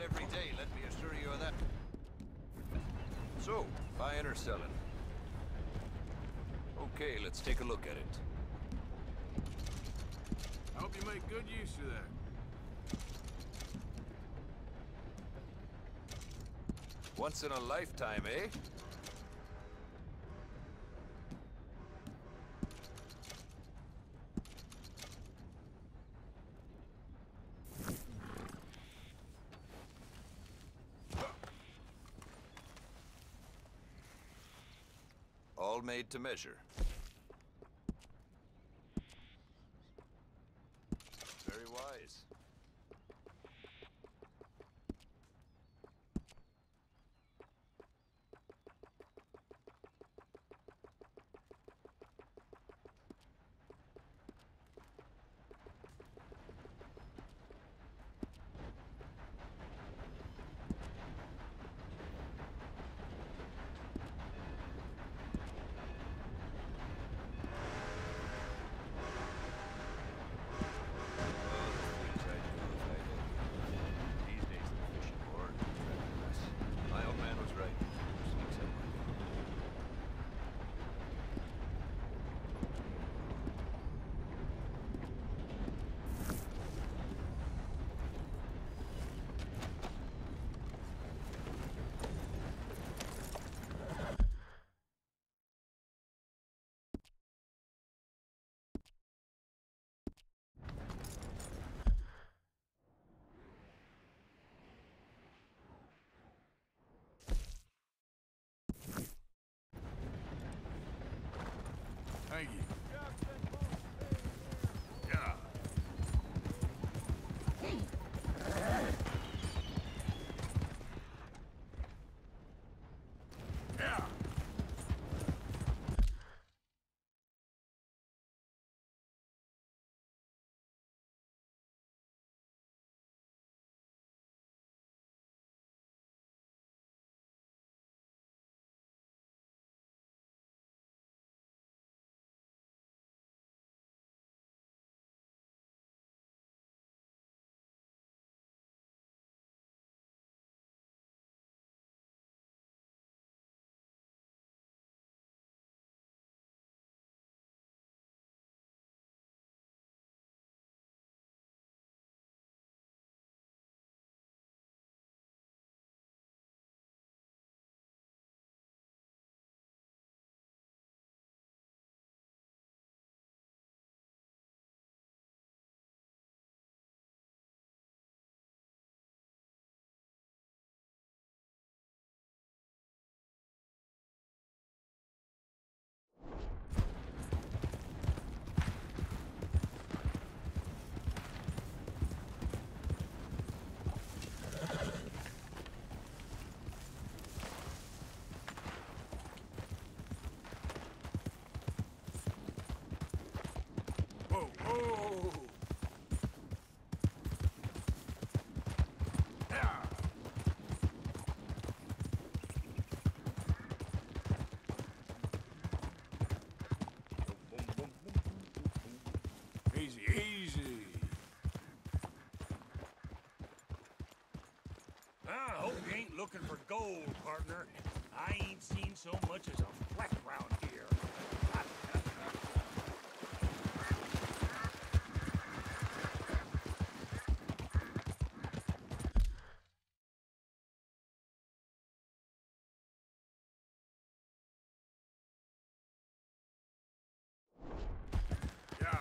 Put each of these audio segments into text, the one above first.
every day, let me assure you of that. So, buying or selling? Okay, let's take a look at it. I hope you make good use of that. Once in a lifetime, eh? All made to measure. Very wise. Thank you. Yeah. Yeah. Whoa, whoa. Yeah. Easy, easy. I hope you ain't looking for gold, partner. I ain't seen so much as a fleck round here. Yeah.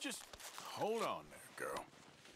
Just hold on there, girl.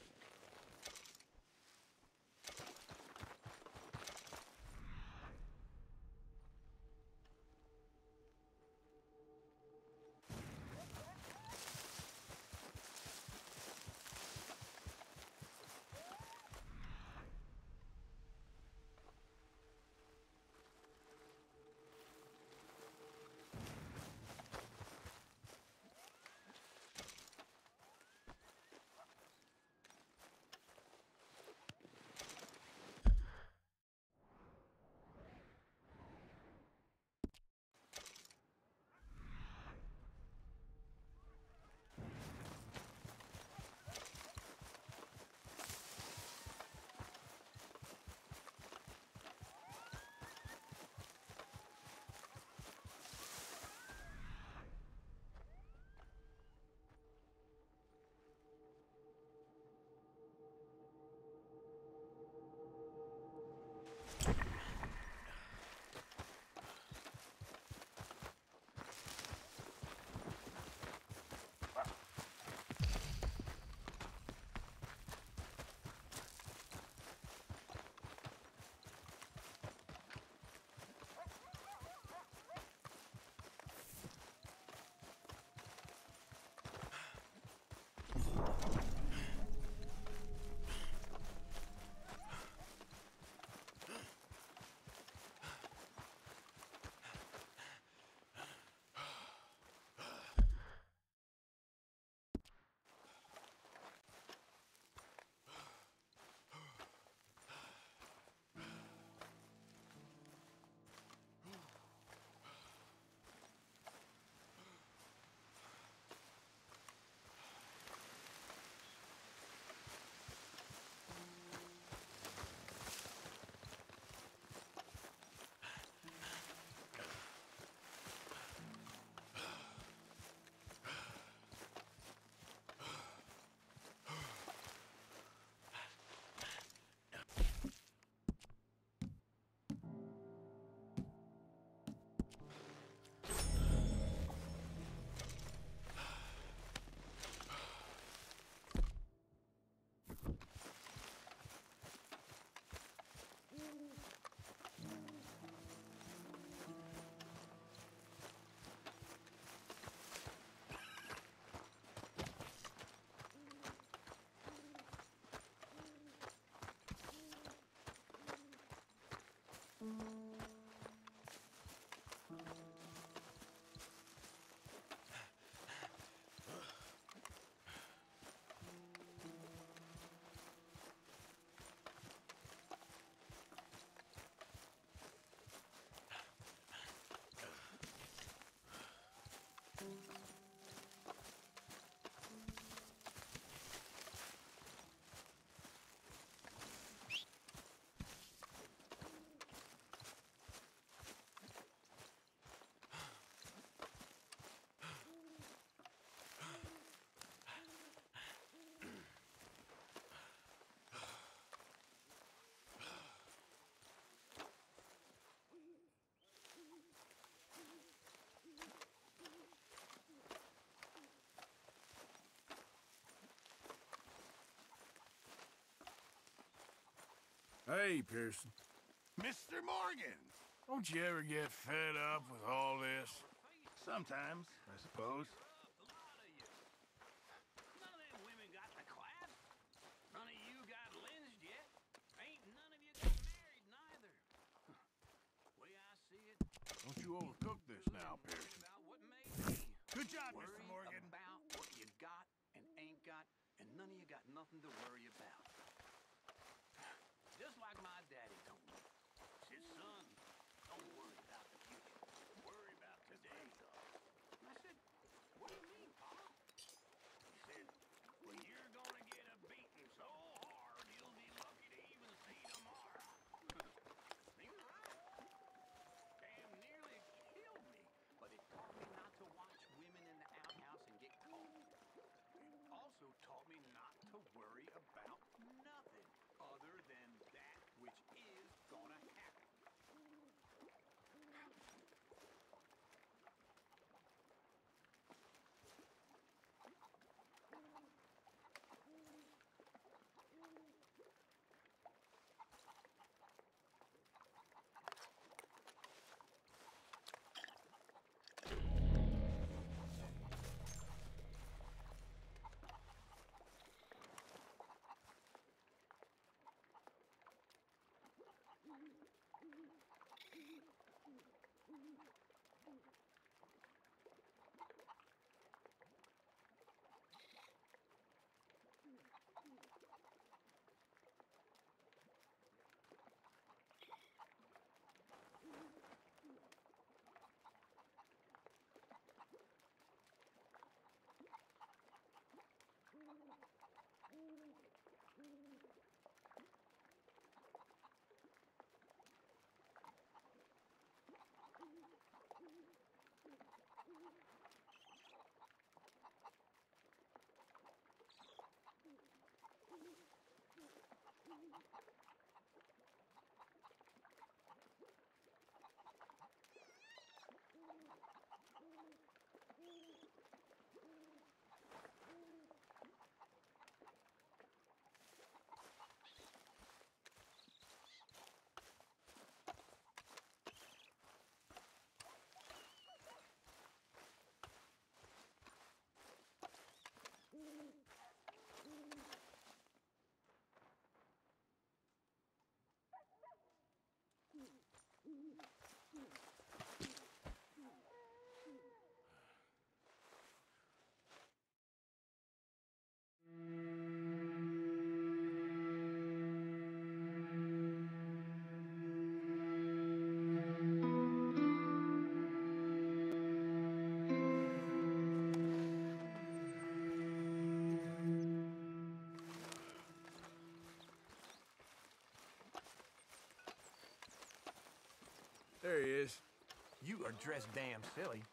Hey, Pearson. Mr. Morgan! Don't you ever get fed up with all this? Sometimes, I suppose. None of them women got the class. None of you got lynched yet. Ain't none of you got married neither. Way I see it. Don't you overcook this now, Pearson. About what may be. Good job, Worry Mr. Morgan. about what you got and ain't got, and none of you got nothing to worry about. Just like my daddy told me. Said, son, don't worry about the future. Worry about today. And I said, what do you mean, Papa? He said, well, you're gonna get a beating so hard you'll be lucky to even see tomorrow. He was right. Damn nearly killed me, but it taught me not to watch women in the outhouse and get caught. It also taught me not to worry about nothing other than that which or dress damn silly.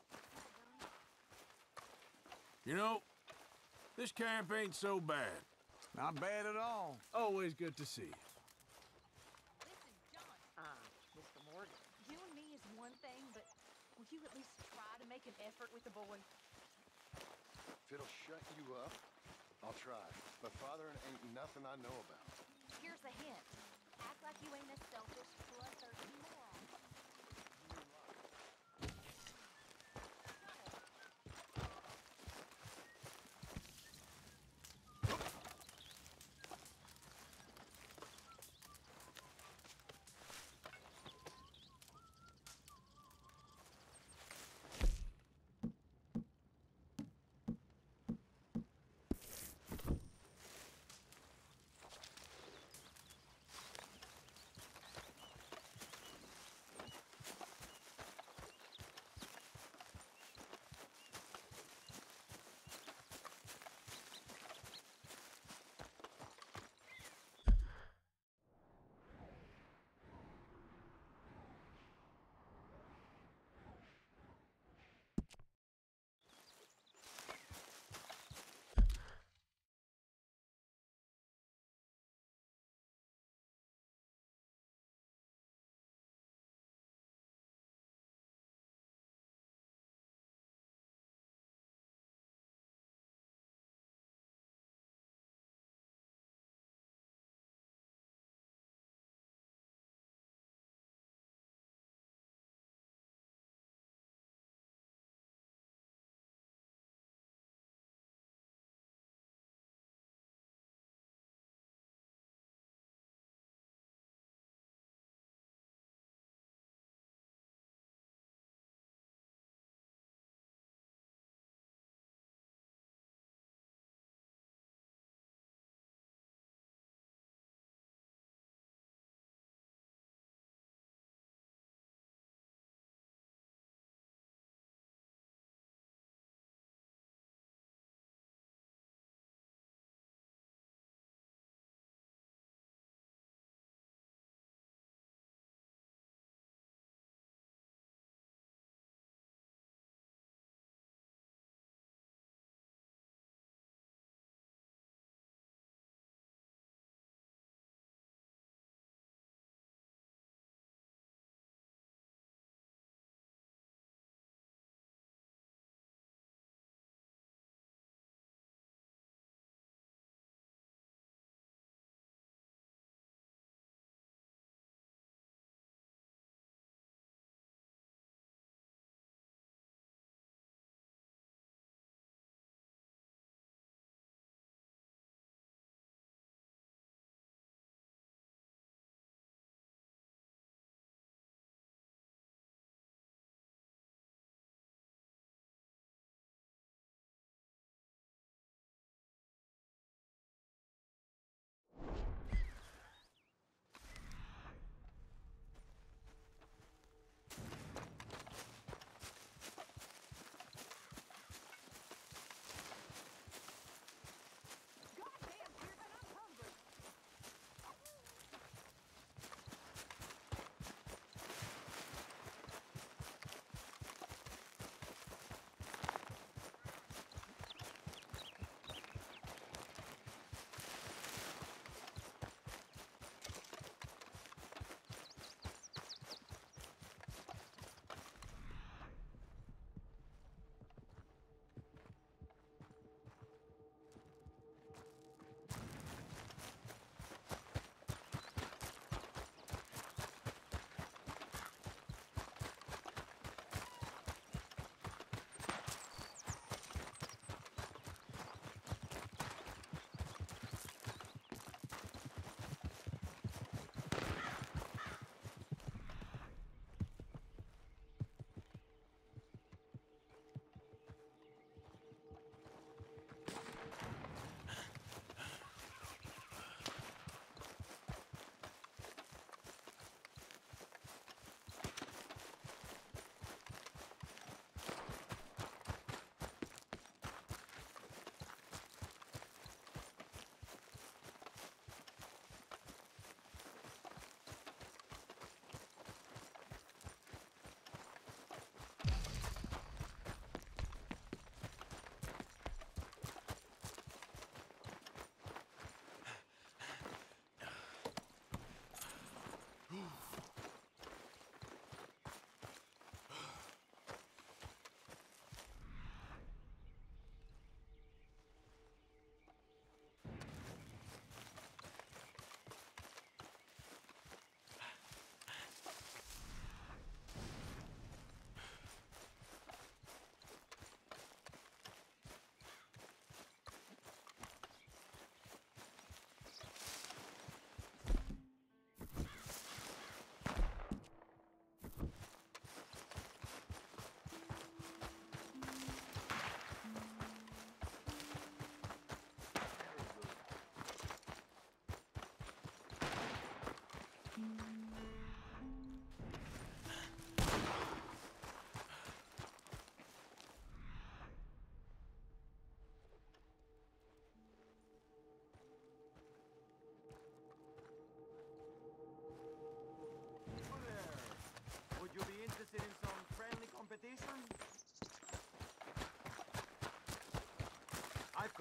You know, this camp ain't so bad. Not bad at all. Always good to see you. Listen, John, Mr. Morgan. you and me is one thing, but will you at least try to make an effort with the boy? If it'll shut you up, I'll try. But fathering ain't nothing I know about. Here's a hint. Act like you ain't as selfish, bloodthirsty moron.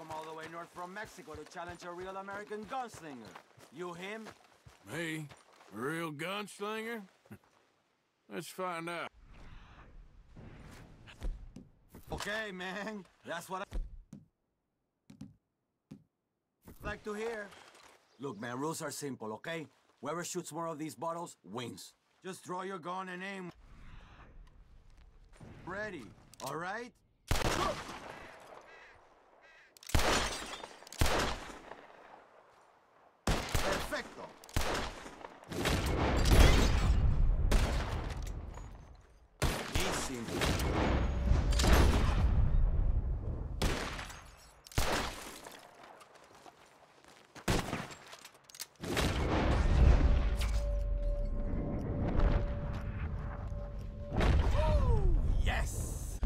come all the way north from Mexico to challenge a real American gunslinger. You him? Me? A real gunslinger? Let's find out. Okay, man. That's what I like to hear. Look, man, rules are simple, okay? Whoever shoots more of these bottles wins. Just draw your gun and aim. Ready, all right? Perfecto. Easy. Yes!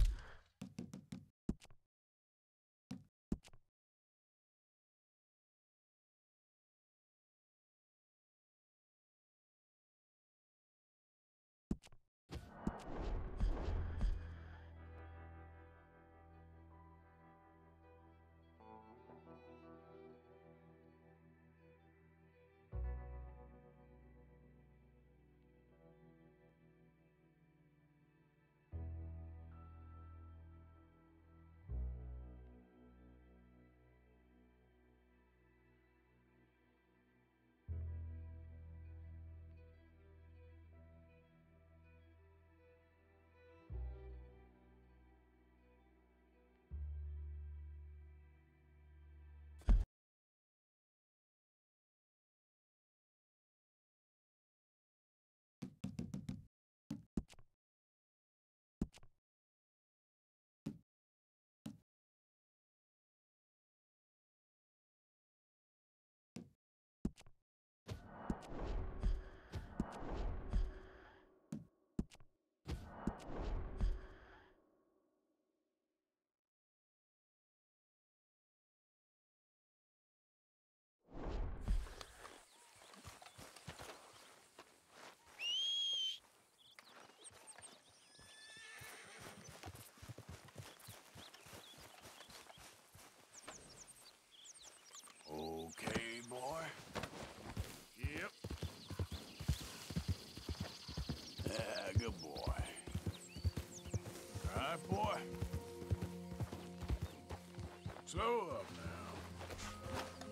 Okay, boy. Yep. Yeah, good boy. All right, boy. Slow up now.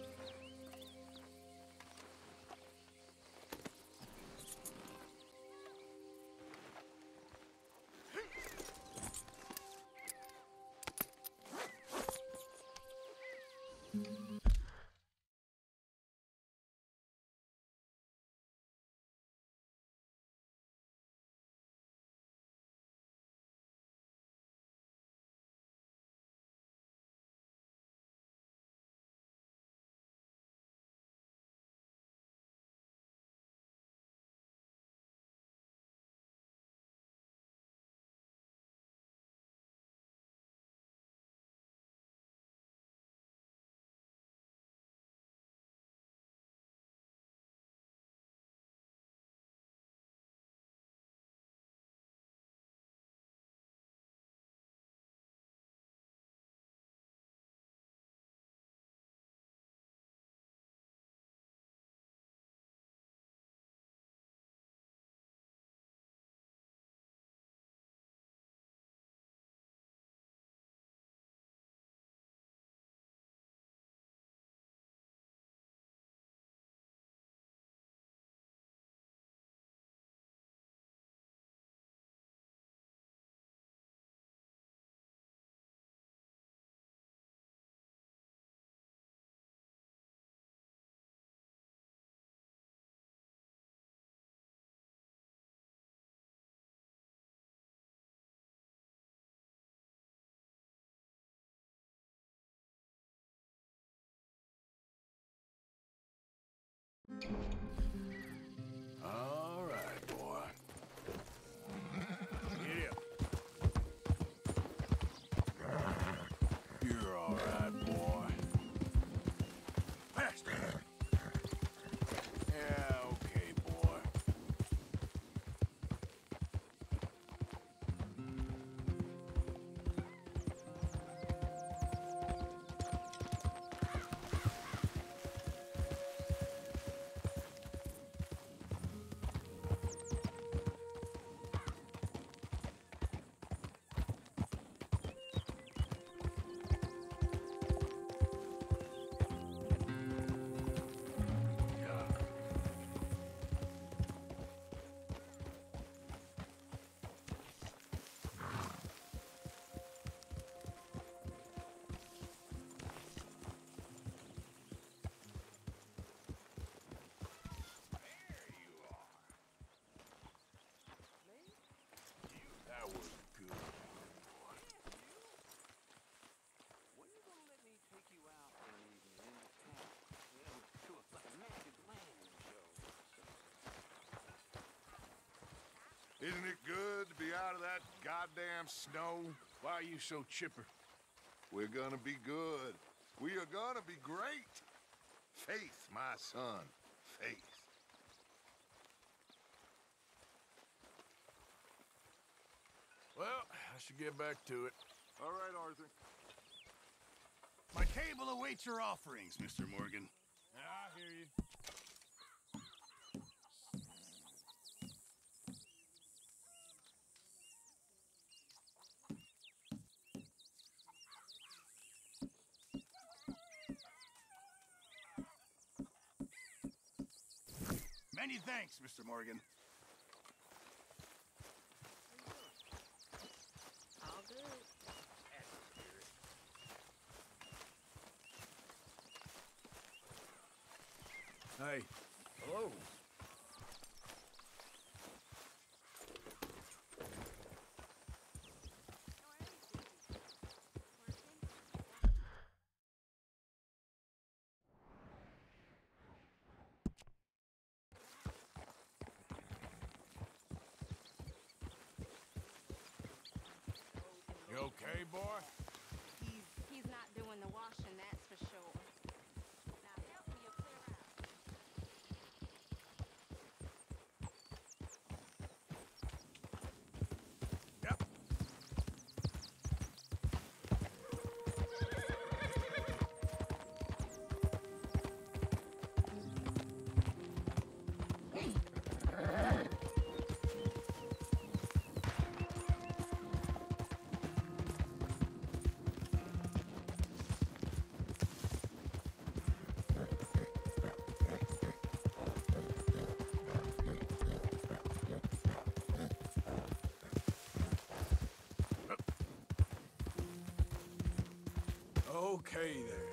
All right, boy. Get up. You're all right, boy. Faster. Yeah, okay, boy. damn snow. Why are you so chipper? We're gonna be good. We are gonna be great. Faith, my son. Faith. Well, I should get back to it. All right, Arthur. My table awaits your offerings, Mr. Morgan. I hear you. Many thanks, Mr. Morgan. All good. Hey. Hello. You okay, boy? He's not doing the washing, that's for sure. Now help me or clear out. Yep. Okay there.